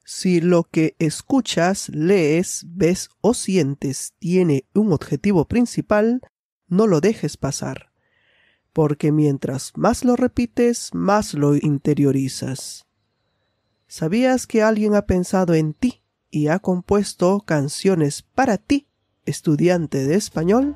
Si lo que escuchas, lees, ves o sientes tiene un objetivo principal, no lo dejes pasar, porque mientras más lo repites, más lo interiorizas. ¿Sabías que alguien ha pensado en ti y ha compuesto canciones para ti, estudiante de español?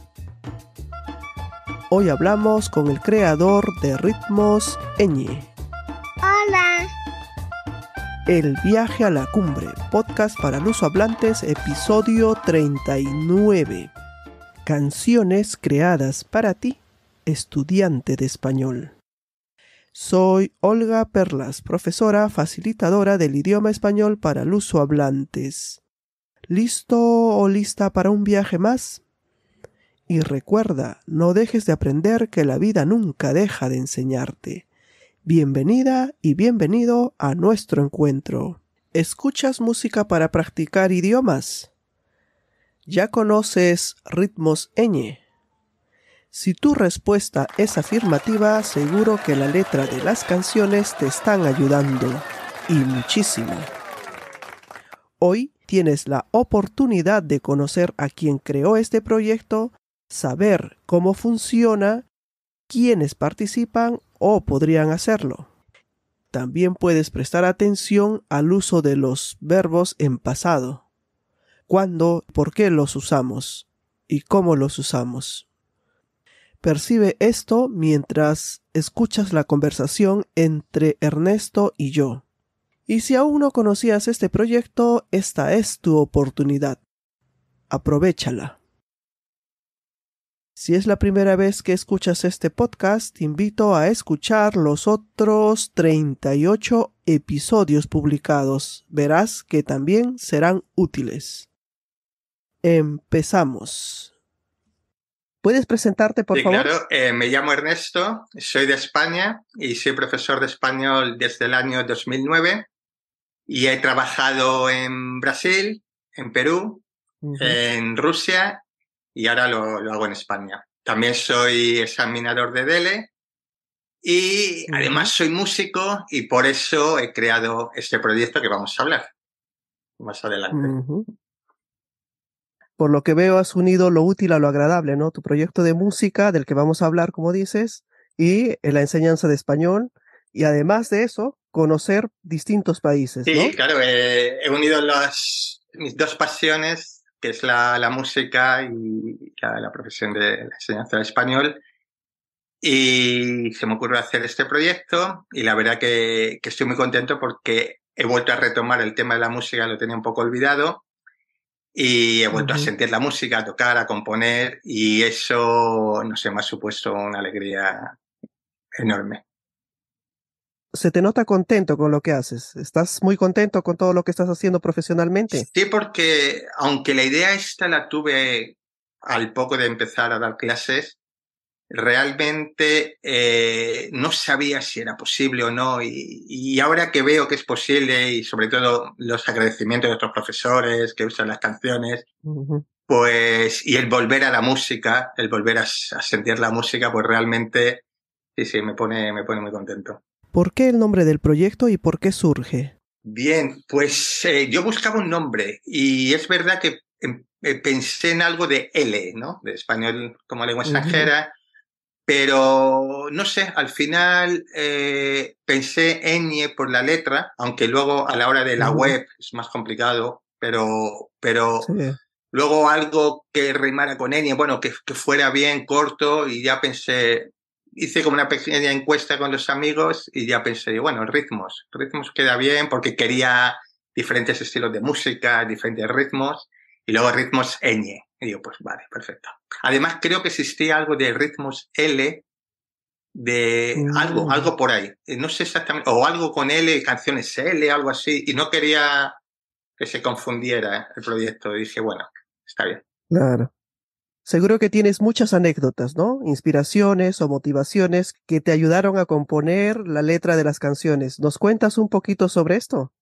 Hoy hablamos con el creador de Ritmos Ñ. Hola. El viaje a la cumbre, podcast para lusohablantes, episodio 39. Canciones creadas para ti, estudiante de español. Soy Olga Perlas, profesora facilitadora del idioma español para lusohablantes. ¿Listo o lista para un viaje más? Y recuerda, no dejes de aprender, que la vida nunca deja de enseñarte. Bienvenida y bienvenido a nuestro encuentro. ¿Escuchas música para practicar idiomas? ¿Ya conoces Ritmos Ñ? Si tu respuesta es afirmativa, seguro que la letra de las canciones te están ayudando, y muchísimo. Hoy tienes la oportunidad de conocer a quien creó este proyecto, saber cómo funciona, quiénes participan o podrían hacerlo. También puedes prestar atención al uso de los verbos en pasado. ¿Cuándo? ¿Por qué los usamos? ¿Y cómo los usamos? Percibe esto mientras escuchas la conversación entre Ernesto y yo. Y si aún no conocías este proyecto, esta es tu oportunidad. Aprovéchala. Si es la primera vez que escuchas este podcast, te invito a escuchar los otros 38 episodios publicados. Verás que también serán útiles. Empezamos. ¿Puedes presentarte, por favor? Claro. Me llamo Ernesto, soy de España y soy profesor de español desde el año 2009 y he trabajado en Brasil, en Perú, en Rusia y ahora lo hago en España. También soy examinador de DELE y además soy músico y por eso he creado este proyecto que vamos a hablar más adelante. Por lo que veo, has unido lo útil a lo agradable, ¿no? Tu proyecto de música, del que vamos a hablar, como dices, y la enseñanza de español, y además de eso, conocer distintos países, ¿no? Sí, claro, he unido mis dos pasiones, que es la música y la profesión de la enseñanza de español, y se me ocurrió hacer este proyecto, y la verdad que estoy muy contento porque he vuelto a retomar el tema de la música, lo tenía un poco olvidado, y he vuelto a sentir la música, a tocar, a componer, y eso, no sé, me ha supuesto una alegría enorme. Se te nota contento con lo que haces. ¿Estás muy contento con todo lo que estás haciendo profesionalmente? Sí, porque aunque la idea esta la tuve al poco de empezar a dar clases, realmente no sabía si era posible o no, y ahora que veo que es posible y sobre todo los agradecimientos de otros profesores que usan las canciones, pues, y el volver a la música, el volver a sentir la música, pues realmente sí, me pone muy contento. ¿Por qué el nombre del proyecto y por qué surge? Bien, pues yo buscaba un nombre y es verdad que pensé en algo de L, ¿no? De español como lengua extranjera, pero no sé, al final pensé Ñ por la letra, aunque luego a la hora de la web es más complicado, pero sí. Luego algo que rimara con Ñ, bueno, que fuera bien corto, y ya pensé, hice como una pequeña encuesta con los amigos y ya pensé, bueno, ritmos queda bien porque quería diferentes estilos de música, diferentes ritmos, y luego ritmos Ñ. Y digo, pues vale, perfecto. Además creo que existía algo de ritmos L, de algo por ahí, no sé exactamente, o algo con L, canciones L, algo así, y no quería que se confundiera el proyecto, y dije, bueno, está bien. Claro. Seguro que tienes muchas anécdotas, ¿no? Inspiraciones o motivaciones que te ayudaron a componer la letra de las canciones. ¿Nos cuentas un poquito sobre esto?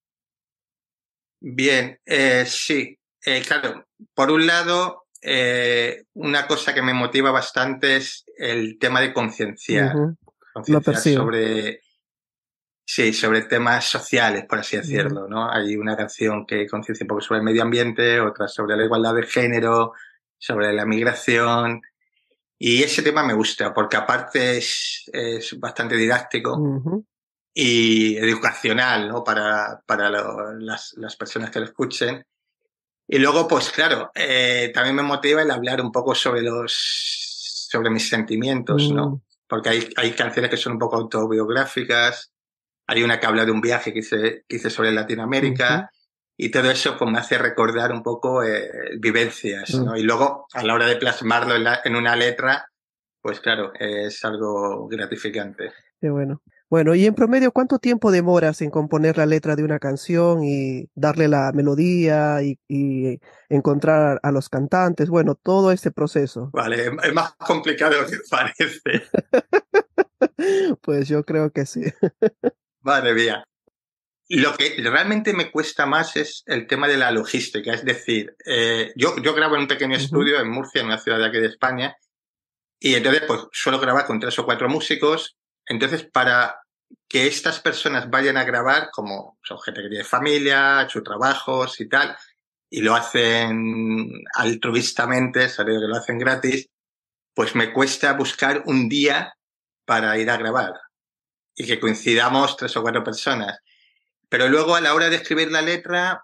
Bien, sí. Claro, por un lado, una cosa que me motiva bastante es el tema de concienciar. Lo percibo. sí, sobre temas sociales, por así decirlo, ¿no? Hay una canción que conciencia un poco sobre el medio ambiente, otra sobre la igualdad de género, sobre la migración. Y ese tema me gusta, porque aparte es bastante didáctico y educacional, ¿no? Para las personas que lo escuchen. Y luego, pues claro, también me motiva el hablar un poco sobre mis sentimientos, ¿no? Porque hay canciones que son un poco autobiográficas. Hay una que habla de un viaje que hice sobre Latinoamérica y todo eso pues me hace recordar un poco vivencias, ¿no? Y luego, a la hora de plasmarlo en una letra, pues claro, es algo gratificante. Qué bueno. Bueno, y en promedio, ¿cuánto tiempo demoras en componer la letra de una canción y darle la melodía y encontrar a los cantantes? Bueno, todo este proceso. Vale, es más complicado de lo que parece. Pues yo creo que sí. Madre mía. Lo que realmente me cuesta más es el tema de la logística. Es decir, yo grabo en un pequeño estudio en Murcia, en una ciudad de aquí de España, y entonces pues suelo grabar con 3 o 4 músicos. Entonces, para que estas personas vayan a grabar, como son gente que tiene familia, hecho trabajos y tal, y lo hacen altruistamente, sabido que lo hacen gratis, pues me cuesta buscar un día para ir a grabar y que coincidamos 3 o 4 personas. Pero luego a la hora de escribir la letra,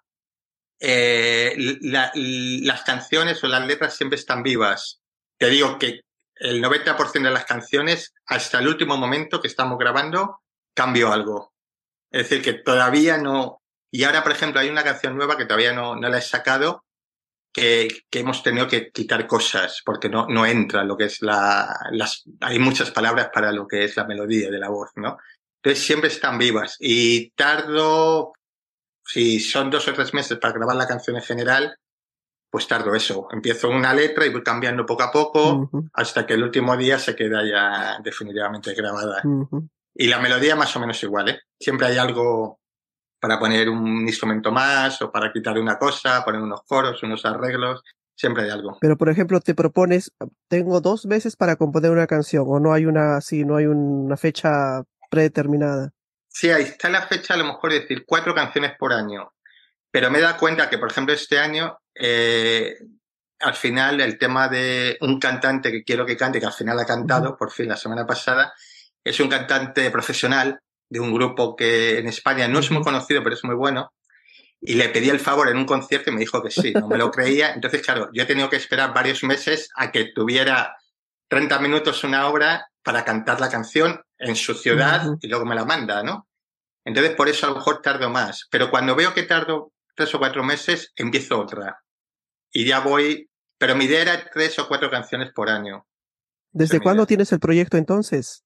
las canciones o las letras siempre están vivas. Te digo que el 90% de las canciones, hasta el último momento que estamos grabando, cambio algo. Es decir, que todavía no... Y ahora, por ejemplo, hay una canción nueva que todavía no la he sacado, que hemos tenido que quitar cosas, porque no entra lo que es hay muchas palabras para lo que es la melodía de la voz, ¿no? Entonces siempre están vivas. Y tardo, si son 2 o 3 meses para grabar la canción en general, pues tardo eso. Empiezo una letra y voy cambiando poco a poco hasta que el último día se queda ya definitivamente grabada. Y la melodía más o menos igual, ¿eh? Siempre hay algo para poner un instrumento más o para quitar una cosa, poner unos coros, unos arreglos. Siempre hay algo. Pero, por ejemplo, te propones, tengo 2 meses para componer una canción, o no hay una fecha predeterminada. Sí, ahí está la fecha, a lo mejor decir 4 canciones por año. Pero me he dado cuenta que, por ejemplo, este año, al final, el tema de un cantante que quiero que cante, que al final ha cantado, por fin, la semana pasada, es un cantante profesional de un grupo que en España no es muy conocido, pero es muy bueno. Y le pedí el favor en un concierto y me dijo que sí, no me lo creía. Entonces, claro, yo he tenido que esperar varios meses a que tuviera 30 minutos una hora para cantar la canción en su ciudad y luego me la manda, ¿no? Entonces, por eso a lo mejor tardo más. Pero cuando veo que tardo 3 o 4 meses, empiezo otra. Y ya voy... Pero mi idea era 3 o 4 canciones por año. ¿Desde cuándo tienes el proyecto entonces?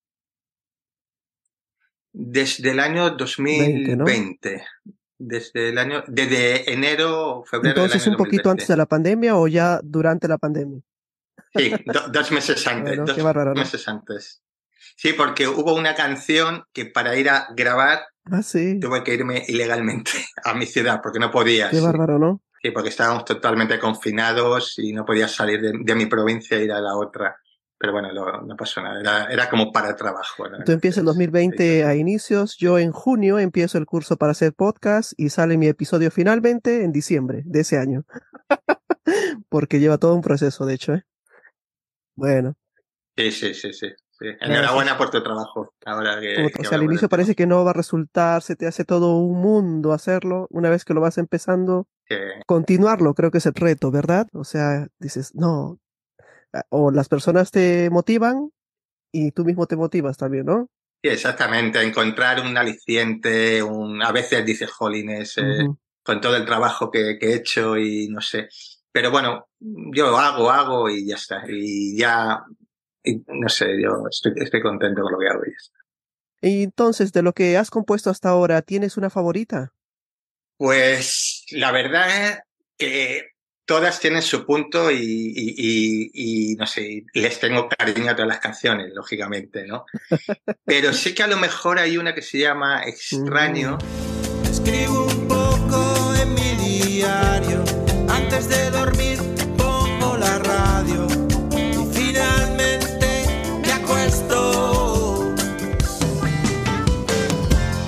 Desde el año 2020. ¿No? Desde enero, febrero del año 2020. Entonces, un poquito antes de la pandemia o ya durante la pandemia. Sí, 2 meses antes. Bueno, 2 bárbaro, meses antes. Sí, porque hubo una canción que para ir a grabar tuve que irme ilegalmente a mi ciudad porque no podía. Qué bárbaro, ¿no? Sí, porque estábamos totalmente confinados y no podía salir de mi provincia e ir a la otra. Pero bueno, no pasó nada, era como para trabajo, ¿no? Tú empiezas el 2020 a inicios, yo en junio empiezo el curso para hacer podcast y sale mi episodio finalmente en diciembre de ese año. Porque lleva todo un proceso, de hecho, ¿eh? Bueno. Sí. Enhorabuena por tu trabajo. Ahora o sea, al inicio parece que no va a resultar, se te hace todo un mundo hacerlo. Una vez que lo vas empezando, continuarlo creo que es el reto, ¿verdad? O sea, dices, no... O las personas te motivan y tú mismo te motivas también, ¿no? Sí, exactamente. Encontrar un aliciente, a veces dices, jolines, con todo el trabajo que he hecho y no sé. Pero bueno, yo hago y ya está. Y ya, no sé, yo estoy contento con lo que hago y ya está. Y entonces, de lo que has compuesto hasta ahora, ¿tienes una favorita? Pues la verdad es que todas tienen su punto y no sé, les tengo cariño a todas las canciones, lógicamente, ¿no? Pero sí que a lo mejor hay una que se llama Extraño. Escribo un poco en mi diario, antes de dormir pongo la radio y finalmente me acuesto.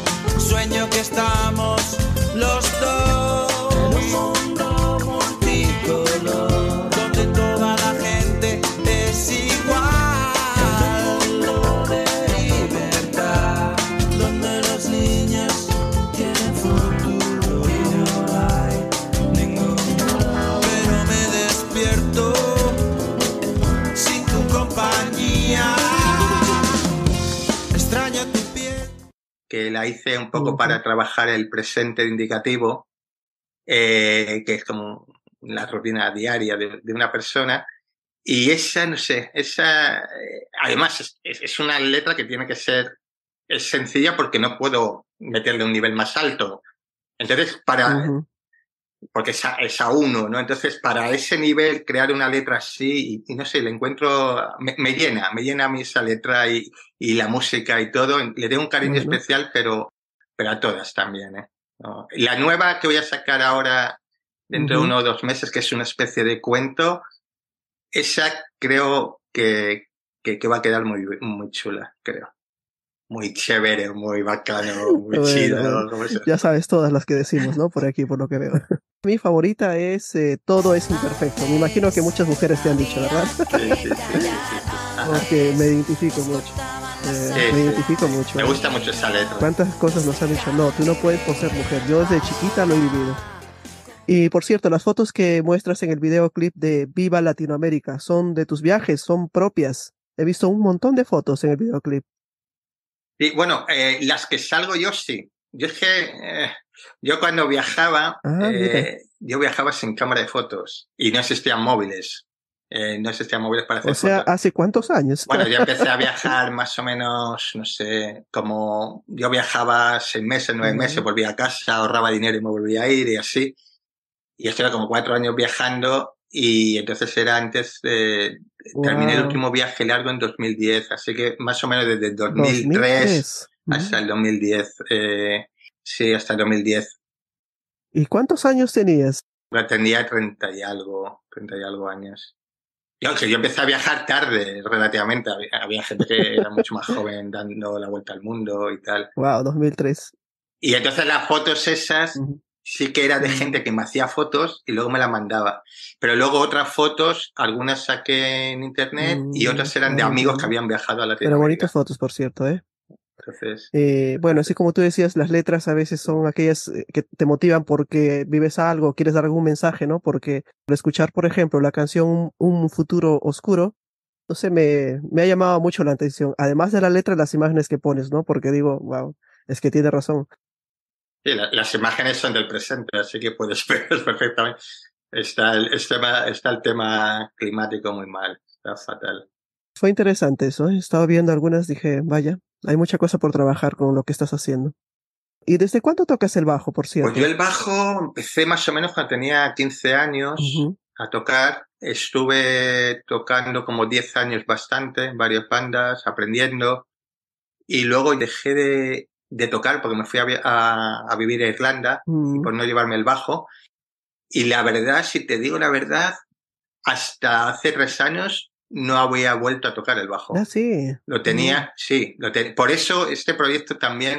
que la hice un poco para trabajar el presente indicativo, que es como la rutina diaria de una persona. Y esa, no sé, además es una letra que tiene que ser, es sencilla porque no puedo meterle un nivel más alto. Entonces, porque es a uno, ¿no? Entonces, para ese nivel, crear una letra así, y no sé, le encuentro, me llena a mí esa letra y la música y todo. Le tengo un cariño especial, pero a todas también, ¿eh? ¿No? La nueva que voy a sacar ahora, dentro de 1 o 2 meses, que es una especie de cuento, esa creo que va a quedar muy, muy chula, creo. Muy chévere, muy bacano, muy chido. Bueno, ya sabes todas las que decimos, ¿no? Por aquí, por lo que veo. Mi favorita es Todo es imperfecto. Me imagino que muchas mujeres te han dicho, ¿verdad? Sí. Porque me identifico mucho. Me identifico mucho. Me gusta mucho esa letra. ¿Cuántas cosas nos han dicho? No, tú no puedes por ser mujer. Yo desde chiquita lo he vivido. Y por cierto, las fotos que muestras en el videoclip de Viva Latinoamérica son de tus viajes, son propias. He visto un montón de fotos en el videoclip. Sí, bueno, las que salgo yo sí. Yo es que yo cuando viajaba, yo viajaba sin cámara de fotos y no existían móviles. No existían móviles para hacer fotos. O sea, ¿hace cuántos años? Bueno, yo empecé a viajar más o menos, no sé, como yo viajaba 6 meses, 9 meses, volvía a casa, ahorraba dinero y me volvía a ir y así. Y esto era como 4 años viajando y entonces era antes de... Terminé el último viaje largo en 2010, así que más o menos desde el 2003 hasta el 2010. Sí, hasta el 2010. ¿Y cuántos años tenías? Tenía 30 y algo años. Yo empecé a viajar tarde, relativamente. Había gente que era mucho más joven dando la vuelta al mundo y tal. Wow, 2003. Y entonces las fotos esas... Sí que era de gente que me hacía fotos y luego me las mandaba. Pero luego otras fotos, algunas saqué en internet y otras eran de amigos que habían viajado a Latinoamérica. Pero bonitas fotos, por cierto, ¿eh? Entonces, bueno, así como tú decías, las letras a veces son aquellas que te motivan porque vives algo, quieres dar algún mensaje, ¿no? Porque al escuchar, por ejemplo, la canción Un futuro oscuro, no sé, me ha llamado mucho la atención. Además de la letra, las imágenes que pones, ¿no? Porque digo, wow, es que tiene razón. Sí, las imágenes son del presente, así que puedes ver perfectamente. Está el tema climático muy mal, está fatal. Fue interesante eso, ¿eh? Estaba viendo algunas, dije, vaya, hay mucha cosa por trabajar con lo que estás haciendo. ¿Y desde cuándo tocas el bajo, por cierto? Pues yo el bajo empecé más o menos cuando tenía 15 años a tocar. Estuve tocando como 10 años bastante, en varias bandas, aprendiendo. Y luego dejé de tocar porque me fui a vivir a Irlanda por no llevarme el bajo. Y la verdad, si te digo la verdad, hasta hace 3 años no había vuelto a tocar el bajo. Ah, sí. Lo tenía, sí. Por eso este proyecto también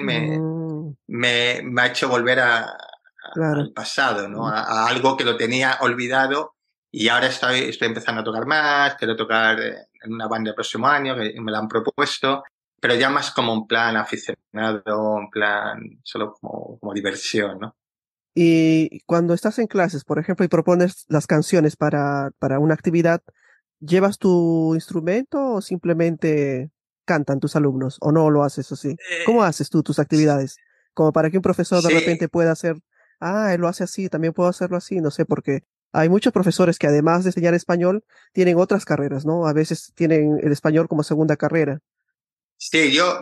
me ha hecho volver al pasado, ¿no? A algo que lo tenía olvidado y ahora estoy empezando a tocar más, quiero tocar en una banda el próximo año, que me la han propuesto. Pero ya más como un plan aficionado, un plan solo como diversión, ¿no? Y cuando estás en clases, por ejemplo, y propones las canciones para una actividad, ¿llevas tu instrumento o simplemente cantan tus alumnos? ¿O no lo haces así? ¿Cómo haces tú tus actividades? Como para que un profesor de repente pueda hacer, él lo hace así, también puedo hacerlo así, no sé, porque hay muchos profesores que además de enseñar español, tienen otras carreras, ¿no? A veces tienen el español como segunda carrera. Sí, yo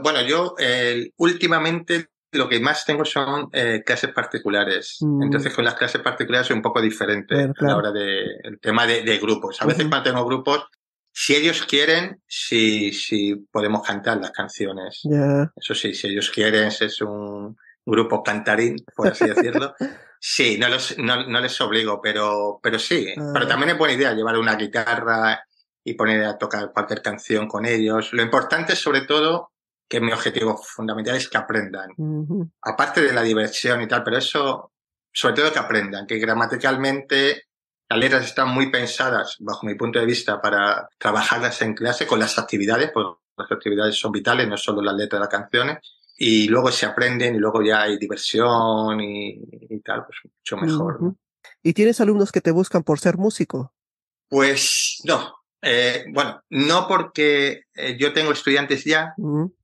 últimamente lo que más tengo son clases particulares. Entonces con las clases particulares soy un poco diferente a la hora el tema de grupos. A veces cuando tengo grupos, si ellos quieren, sí podemos cantar las canciones. Eso sí, si ellos quieren, si es un grupo cantarín, por así decirlo. Sí, no les obligo, pero sí. Pero también es buena idea llevar una guitarra y poner a tocar cualquier canción con ellos. Lo importante es, sobre todo, que mi objetivo fundamental es que aprendan. Aparte de la diversión y tal, pero eso, sobre todo que aprendan, que gramaticalmente las letras están muy pensadas, bajo mi punto de vista, para trabajarlas en clase con las actividades, porque las actividades son vitales, no solo las letras de las canciones, y luego se aprenden y luego ya hay diversión y tal, pues mucho mejor, ¿no? ¿Y tienes alumnos que te buscan por ser músico? Pues no. Bueno, no porque yo tengo estudiantes ya,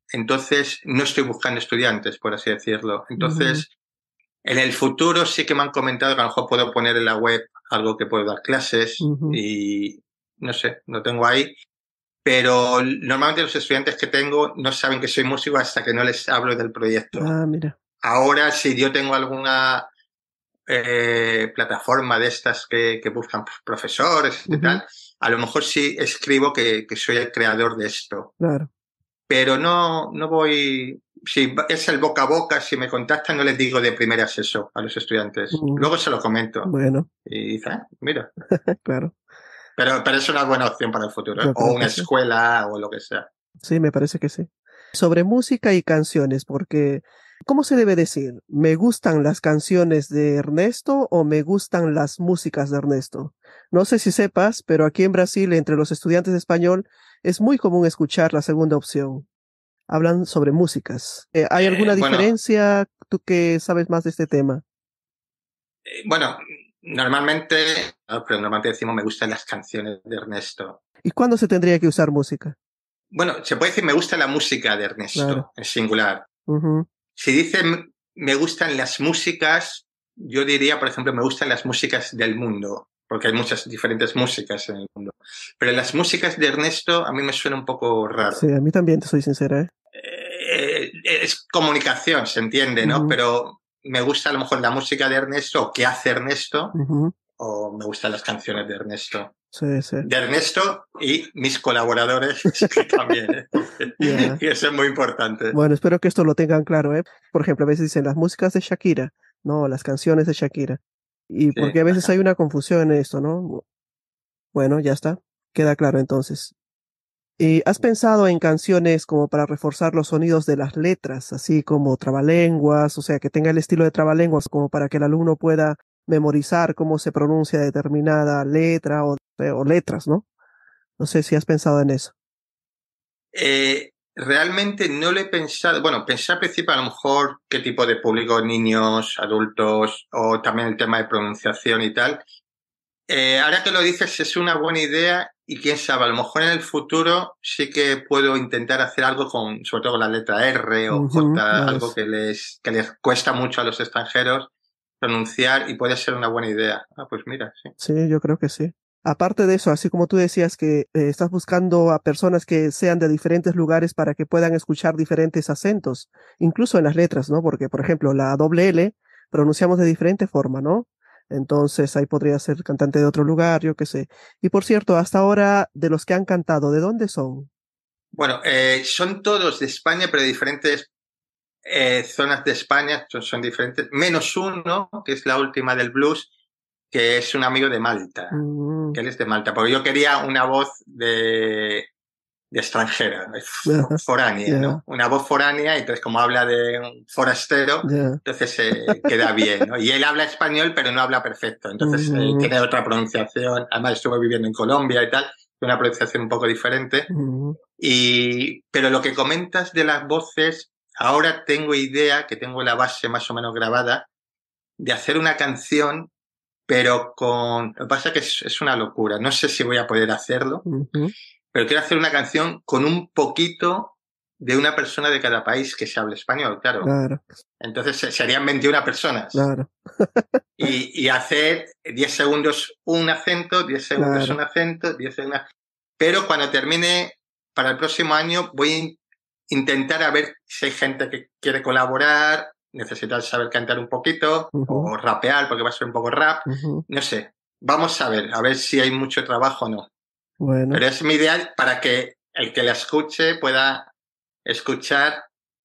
entonces no estoy buscando estudiantes, por así decirlo. Entonces, en el futuro sí que me han comentado que a lo mejor puedo poner en la web algo que puedo dar clases y no sé, lo tengo ahí. Pero normalmente los estudiantes que tengo no saben que soy músico hasta que no les hablo del proyecto. Ah, mira. Ahora, si yo tengo alguna plataforma de estas que buscan profesores y tal, a lo mejor sí escribo que soy el creador de esto. Claro. Pero no voy... Si es el boca a boca, si me contactan, no les digo de primeras eso a los estudiantes. Luego se lo comento. Bueno. Y dice, mira. Claro. Pero es una buena opción para el futuro, ¿eh? Yo O creo una que sí. escuela o lo que sea. Sí, me parece que sí. Sobre música y canciones, porque ¿cómo se debe decir? ¿Me gustan las canciones de Ernesto o me gustan las músicas de Ernesto? No sé si sepas, pero aquí en Brasil, entre los estudiantes de español, es muy común escuchar la segunda opción. Hablan sobre músicas. ¿Hay alguna Bueno, diferencia? ¿Tú que sabes más de este tema? bueno, normalmente, no, pero normalmente decimos me gustan las canciones de Ernesto. ¿Y cuándo se tendría que usar música? Bueno, se puede decir me gusta la música de Claro. Ernesto, en singular. Ujú. Si dicen me gustan las músicas, yo diría, por ejemplo, me gustan las músicas del mundo, porque hay muchas diferentes músicas en el mundo. Pero las músicas de Ernesto a mí me suena un poco raro. Sí, a mí también, te soy sincera, ¿eh? Es comunicación, se entiende, ¿no? Ujú, Pero me gusta a lo mejor la música de Ernesto, o qué hace Ernesto, ujú. o me gustan las canciones de Ernesto. Sí, sí. De Ernesto y mis colaboradores que también, ¿eh? Ya. Y eso es muy importante. Bueno, espero que esto lo tengan claro, ¿eh? Por ejemplo, a veces dicen las músicas de Shakira, no, las canciones de Shakira. Y Sí. porque a veces hay una confusión en esto, ¿no? Bueno, ya está. Queda claro entonces. ¿Y has pensado en canciones como para reforzar los sonidos de las letras, así como trabalenguas, o sea, que tenga el estilo de trabalenguas como para que el alumno pueda memorizar cómo se pronuncia determinada letra o letras, ¿no? No sé si has pensado en eso. Realmente no lo he pensado. Bueno, pensé al principio a lo mejor qué tipo de público, niños, adultos, o también el tema de pronunciación y tal. Ahora que lo dices, es una buena idea y quién sabe, a lo mejor en el futuro sí que puedo intentar hacer algo con, sobre todo con la letra R o Ujú, J, ya algo ves. que les cuesta mucho a los extranjeros pronunciar y puede ser una buena idea. Ah, pues mira, sí. Sí, yo creo que sí. Aparte de eso, así como tú decías que estás buscando a personas que sean de diferentes lugares para que puedan escuchar diferentes acentos, incluso en las letras, ¿no? Porque, por ejemplo, la doble L pronunciamos de diferente forma, ¿no? Entonces ahí podría ser cantante de otro lugar, yo qué sé. Y por cierto, hasta ahora, de los que han cantado, ¿de dónde son? Bueno, son todos de España, pero de diferentes zonas de España, son diferentes, menos uno, que es la última del blues, que es un amigo de Malta, Mm, que él es de Malta, porque yo quería una voz de extranjera, ajá, foránea, ya, ¿no? Una voz foránea, entonces como habla de un forastero, ya, entonces queda bien, ¿no? Y él habla español, pero no habla perfecto, entonces ujú, tiene otra pronunciación, además estuve viviendo en Colombia y tal, una pronunciación un poco diferente. ujú, Pero lo que comentas de las voces, ahora tengo idea, que tengo la base más o menos grabada, de hacer una canción, pero con... Lo que pasa es que es una locura, no sé si voy a poder hacerlo, ujú. pero quiero hacer una canción con un poquito de una persona de cada país que se hable español, claro. Claro, Entonces serían 21 personas. claro, Y hacer 10 segundos un acento, 10 segundos un claro. acento, 10 segundos... Pero cuando termine, para el próximo año, voy a intentar a ver si hay gente que quiere colaborar, necesitas saber cantar un poquito Ujú, o rapear, porque va a ser un poco rap. ujú. No sé. Vamos a ver si hay mucho trabajo o no. Bueno. Pero es mi ideal para que el que la escuche pueda escuchar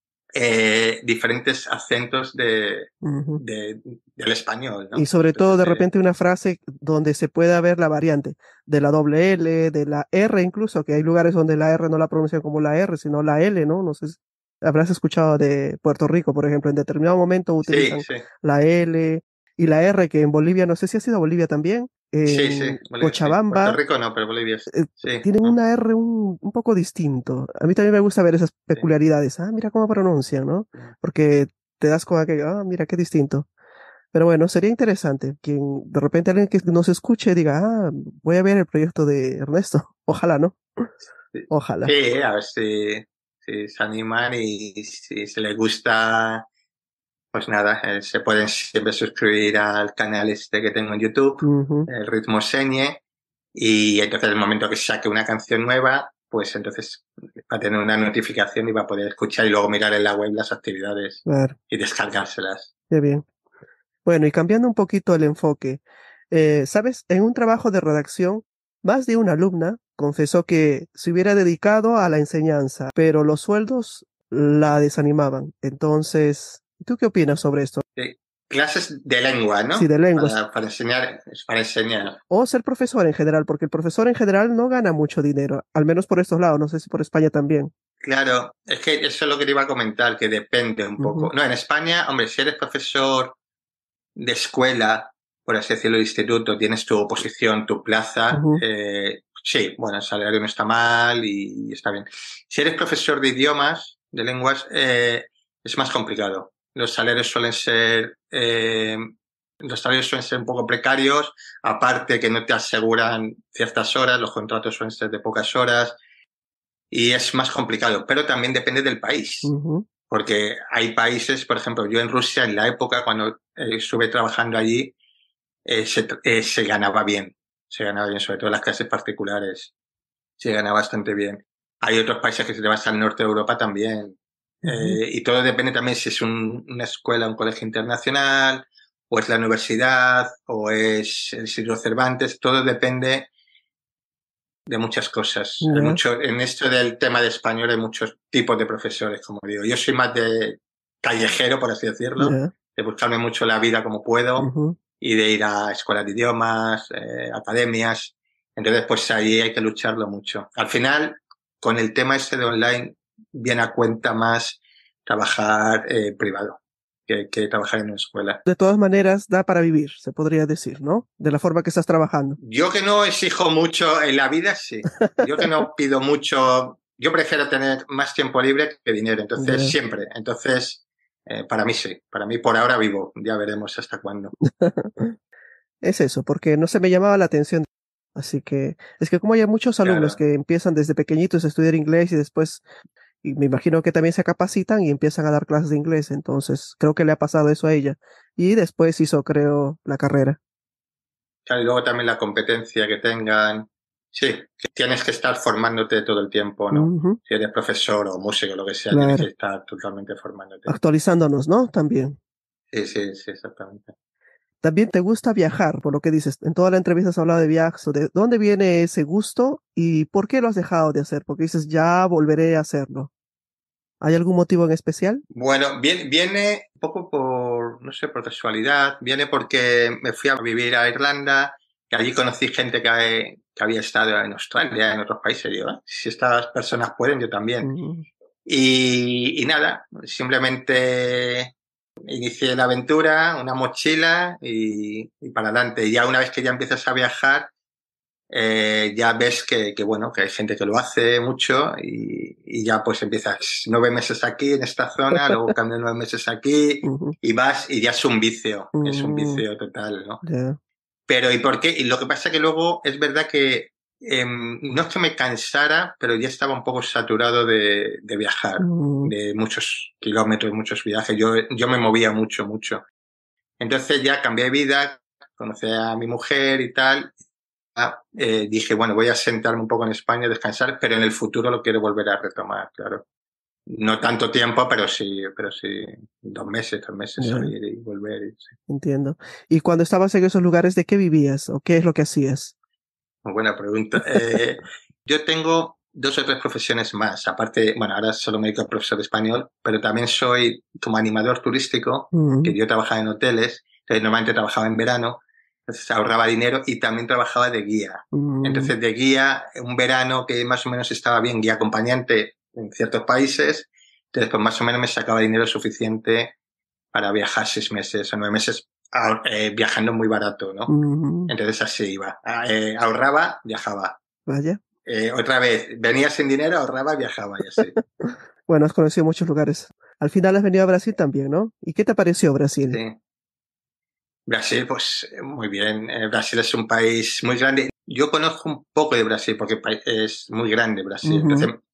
diferentes acentos Ujú. del español, Y ¿no? sobre todo Entonces, de repente una frase donde se pueda ver la variante de la doble L, de la R incluso, que hay lugares donde la R no la pronuncian como la R, sino la L, ¿no? No sé si habrás escuchado de Puerto Rico, por ejemplo, en determinado momento sí, utilizan sí, la L y la R, que en Bolivia, no sé si ha sido Bolivia también, sí, sí, en Bolivia, sí. Puerto Cochabamba, Rico no, pero Bolivia sí. Sí, tienen una R un poco distinto. A mí también me gusta ver esas sí. peculiaridades. Ah, mira cómo pronuncian, ¿no? Porque te das con aquello, ah, mira qué distinto. Pero bueno, sería interesante que de repente alguien que nos escuche diga, ah, voy a ver el proyecto de Ernesto. Ojalá, ¿no? Sí, Ojalá. sí, a ver si. si se animan y si se les gusta, pues nada, se pueden siempre suscribir al canal este que tengo en YouTube, Ujú. el Ritmo Señe, y entonces el momento que saque una canción nueva, pues entonces va a tener una notificación y va a poder escuchar y luego mirar en la web las actividades Claro, y descargárselas. qué bien. Bueno, y cambiando un poquito el enfoque, ¿sabes? En un trabajo de redacción, más de una alumna confesó que se hubiera dedicado a la enseñanza, pero los sueldos la desanimaban. Entonces, ¿tú qué opinas sobre esto? Sí. Clases de lengua, Sí, ¿no? de lenguas. Para enseñar, para enseñar. O ser profesor en general, porque el profesor en general no gana mucho dinero, al menos por estos lados, no sé si por España también. Claro, es que eso es lo que te iba a comentar, que depende un poco. Ujú, No, en España, hombre, si eres profesor de escuela, por así decirlo, de instituto, tienes tu oposición, tu plaza, ujú, sí, bueno, el salario no está mal y está bien. Si eres profesor de idiomas, de lenguas, es más complicado. Los salarios suelen ser un poco precarios, aparte que no te aseguran ciertas horas, los contratos suelen ser de pocas horas y es más complicado, pero también depende del país. ujú. Porque hay países, por ejemplo, yo en Rusia, en la época cuando estuve trabajando allí, se ganaba bien. Se ganaba bien, sobre todo en las clases particulares. Se ganaba bastante bien. Hay otros países que si te vas al norte de Europa también. Ujú. Y todo depende también si es una escuela, un colegio internacional, o es la universidad, o es el Instituto Cervantes. Todo depende de muchas cosas. Hay Ya, mucho, en esto del tema de español hay muchos tipos de profesores, como digo. Yo soy más de callejero, por así decirlo, ya. de buscarme mucho la vida como puedo Ujú. y de ir a escuelas de idiomas, academias. Entonces, pues ahí hay que lucharlo mucho. Al final, con el tema ese de online, viene a cuenta más trabajar privado que trabajar en una escuela. De todas maneras, da para vivir, se podría decir, ¿no? De la forma que estás trabajando. Yo que no exijo mucho en la vida, sí. Yo que no pido mucho, yo prefiero tener más tiempo libre que dinero, entonces Ya. siempre. Entonces, para mí sí, para mí por ahora vivo, ya veremos hasta cuándo. Es eso, porque no se me llamaba la atención. Así que es que como hay muchos alumnos Claro, que empiezan desde pequeñitos a estudiar inglés y después, y me imagino que también se capacitan y empiezan a dar clases de inglés, entonces creo que le ha pasado eso a ella. Y después hizo, creo, la carrera. claro, y luego también la competencia que tengan. Sí, que tienes que estar formándote todo el tiempo, ¿no? Ujú, Si eres profesor o músico, lo que sea, tienes que claro, estar totalmente formándote. actualizándonos, ¿no? También. Sí, sí, sí, exactamente. También te gusta viajar, por lo que dices. En toda la entrevista has hablado de viajes, o de dónde viene ese gusto y por qué lo has dejado de hacer, porque dices, ya volveré a hacerlo. ¿Hay algún motivo en especial? Bueno, viene un poco por, no sé, por casualidad. Viene porque me fui a vivir a Irlanda y allí conocí gente que había estado en Australia, en otros países. Y yo, si estas personas pueden, yo también. Mm, Y nada, simplemente inicié la aventura, una mochila y para adelante. Y ya una vez que ya empiezas a viajar, ya ves bueno, que hay gente que lo hace mucho y ya pues empiezas 9 meses aquí en esta zona, luego cambias 9 meses aquí ujú, y vas y ya es un mm, vicio total, ¿no? ya, Pero ¿y por qué? Y lo que pasa que luego es verdad que no es que me cansara, pero ya estaba un poco saturado de viajar, mm, de muchos kilómetros, muchos viajes. Yo me movía mucho, mucho. Entonces ya cambié de vida, conocí a mi mujer y tal, dije, bueno, voy a sentarme un poco en España, descansar, pero en el futuro lo quiero volver a retomar, claro. No tanto tiempo, pero sí 2 meses, 3 meses, ya, salir y volver. Sí. entiendo. ¿Y cuando estabas en esos lugares, de qué vivías o qué es lo que hacías? Muy buena pregunta. Yo tengo 2 o 3 profesiones más. Aparte, bueno, ahora solo me dedico a profesor de español, pero también soy como animador turístico, que Mm, yo trabajaba en hoteles, entonces normalmente trabajaba en verano, entonces ahorraba dinero y también trabajaba de guía. mm, Entonces, de guía, un verano que más o menos estaba bien, guía acompañante en ciertos países, entonces pues más o menos me sacaba dinero suficiente para viajar 6 meses o 9 meses viajando muy barato, ¿no? mm, Entonces así iba. Ahorraba, viajaba. vaya. Otra vez, venía sin dinero, ahorraba, viajaba y así. Bueno, has conocido muchos lugares. Al final has venido a Brasil también, ¿no? ¿Y qué te pareció Brasil? Sí. Brasil, pues muy bien. Brasil es un país muy grande. Yo conozco un poco de Brasil porque es muy grande Brasil. Entonces, Ujú,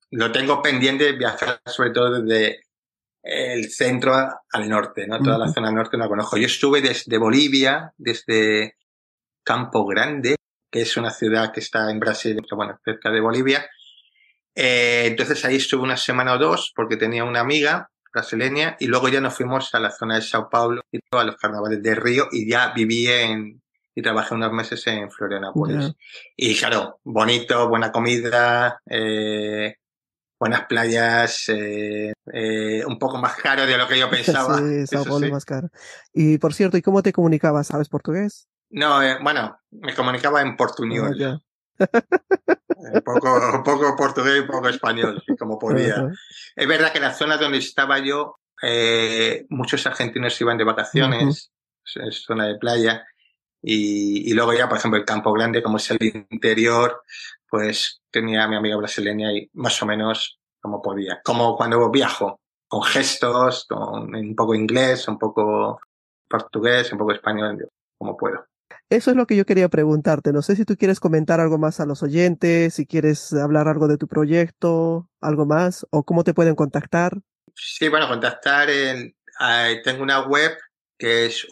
lo tengo pendiente de viajar sobre todo desde el centro al norte, ¿no? Toda la zona norte no la conozco. Yo estuve desde Bolivia, desde Campo Grande, que es una ciudad que está en Brasil, pero bueno, cerca de Bolivia. Entonces ahí estuve una semana o dos porque tenía una amiga brasileña y luego ya nos fuimos a la zona de Sao Paulo y a los carnavales de Río y ya viví y trabajé unos meses en Florianópolis. Ya. Y claro, bonito, buena comida, buenas playas, un poco más caro de lo que yo pensaba. Sí, Sao Eso Paulo es sí. más caro. Y por cierto, ¿y cómo te comunicabas? ¿Sabes portugués? No, bueno, me comunicaba en Ah, portuñol. ya. Un poco portugués y un poco español, como podía. Ajá. Es verdad que en la zona donde estaba yo, muchos argentinos iban de Ujú. vacaciones, es zona de playa, y luego ya, por ejemplo, el Campo Grande, como es el interior, pues tenía a mi amiga brasileña y más o menos como podía. Como cuando viajo, con gestos, con un poco inglés, un poco portugués, un poco español, como puedo. Eso es lo que yo quería preguntarte. No sé si tú quieres comentar algo más a los oyentes, si quieres hablar algo de tu proyecto, algo más, o cómo te pueden contactar. Sí, bueno, tengo una web que es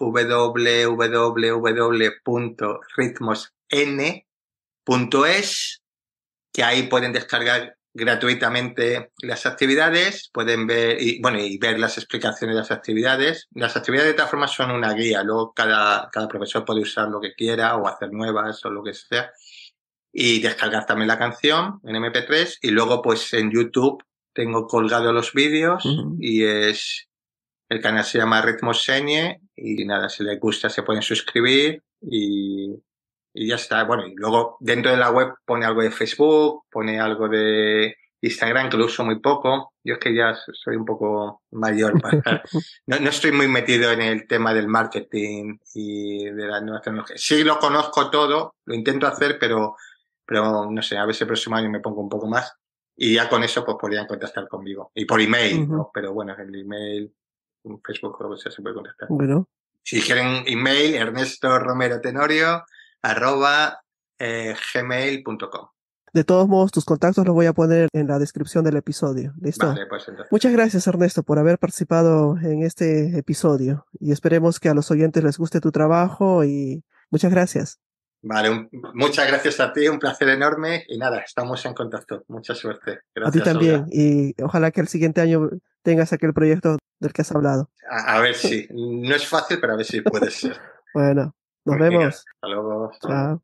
www.ritmosn.es, que ahí pueden descargar gratuitamente las actividades, pueden ver y ver las explicaciones de las actividades. Las actividades de todas formas son una guía, luego cada profesor puede usar lo que quiera o hacer nuevas o lo que sea. Y descargar también la canción en MP3 y luego pues en YouTube tengo colgado los vídeos Ujú. y el canal se llama Ritmos Señe y nada, si les gusta se pueden suscribir y ya está. Bueno, y luego dentro de la web pone algo de Facebook, pone algo de Instagram, que lo uso muy poco. Yo es que ya soy un poco mayor para... No estoy muy metido en el tema del marketing y de las nuevas tecnologías. Sí lo conozco todo, lo intento hacer, pero no sé, a veces el próximo año me pongo un poco más y ya con eso pues podrían contactar conmigo. Y por email, Ujú. ¿no? Pero bueno, el email, en Facebook o lo que sea, se puede contactar. Bueno, Si quieren email, ernesto.romero.tenorio@gmail.com. de todos modos, tus contactos los voy a poner en la descripción del episodio. ¿Listo? Vale, pues entonces. Muchas gracias, Ernesto, por haber participado en este episodio y esperemos que a los oyentes les guste tu trabajo y muchas gracias. Vale, muchas gracias a ti, un placer enorme y nada, estamos en contacto. Mucha suerte. A ti Gracias, también Olga. y ojalá que el siguiente año tengas aquel proyecto del que has hablado. A ver si. No es fácil, pero a ver si puede ser. Bueno, nos Venga, vemos. hasta luego. Chao.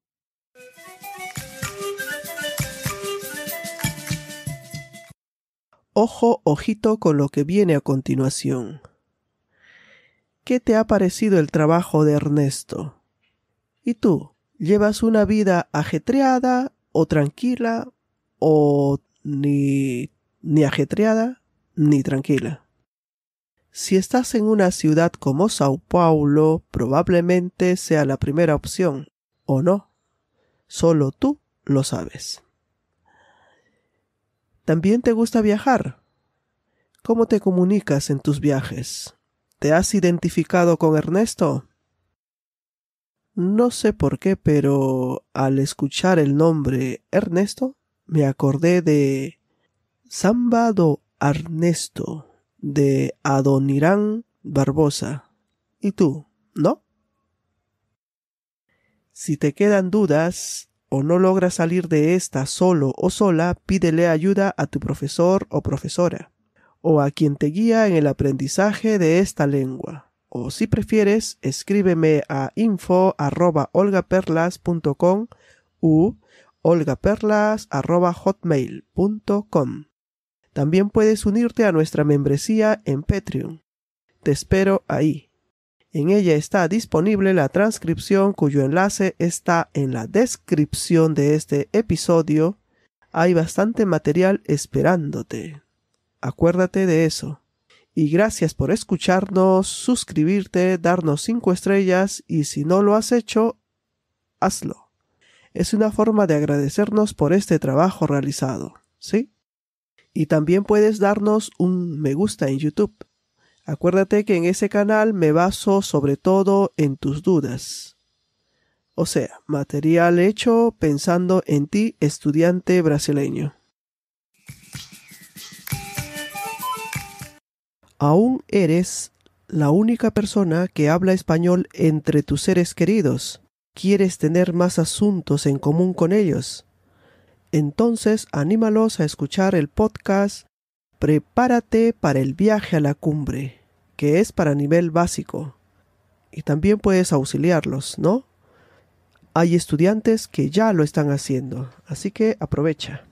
Ojo, ojito con lo que viene a continuación. ¿Qué te ha parecido el trabajo de Ernesto? ¿Y tú? ¿Llevas una vida ajetreada o tranquila o ni ajetreada ni tranquila? Si estás en una ciudad como Sao Paulo, probablemente sea la primera opción, ¿o no? Solo tú lo sabes. ¿También te gusta viajar? ¿Cómo te comunicas en tus viajes? ¿Te has identificado con Ernesto? No sé por qué, pero al escuchar el nombre Ernesto, me acordé de Samba do Ernesto, de Adoniran Barbosa. ¿Y tú, no? Si te quedan dudas o no logras salir de esta solo o sola, pídele ayuda a tu profesor o profesora, o a quien te guía en el aprendizaje de esta lengua. O si prefieres, escríbeme a info@olgaperlas.com u olgaperlas@hotmail.com. También puedes unirte a nuestra membresía en Patreon. Te espero ahí. En ella está disponible la transcripción cuyo enlace está en la descripción de este episodio. Hay bastante material esperándote. Acuérdate de eso. Y gracias por escucharnos, suscribirte, darnos 5 estrellas y si no lo has hecho, hazlo. Es una forma de agradecernos por este trabajo realizado, ¿sí? Y también puedes darnos un me gusta en YouTube. Acuérdate que en ese canal me baso sobre todo en tus dudas. O sea, material hecho pensando en ti, estudiante brasileño. Aún eres la única persona que habla español entre tus seres queridos. ¿Quieres tener más asuntos en común con ellos? Entonces, anímalos a escuchar el podcast Prepárate para el viaje a la cumbre, que es para nivel básico. Y también puedes auxiliarlos, ¿no? Hay estudiantes que ya lo están haciendo, así que aprovecha.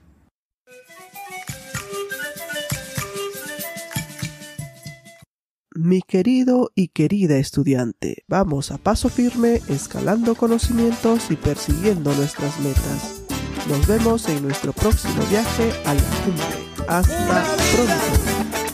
Mi querido y querida estudiante, vamos a paso firme, escalando conocimientos y persiguiendo nuestras metas. Nos vemos en nuestro próximo viaje a la cumbre. Hasta pronto.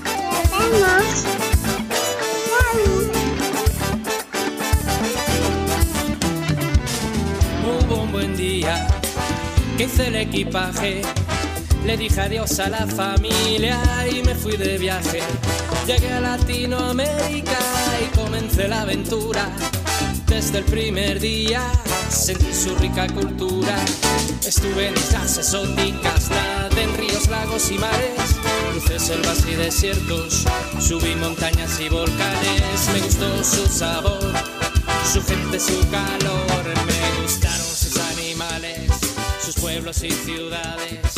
Hubo un buen día que hice el equipaje, le dije adiós a la familia y me fui de viaje. Llegué a Latinoamérica y comencé la aventura. Desde el primer día sentí su rica cultura. Estuve en islas exóticas, nadé en ríos, lagos y mares. Crucé selvas y desiertos, subí montañas y volcanes. Me gustó su sabor, su gente, su calor. Me gustaron sus animales, sus pueblos y ciudades.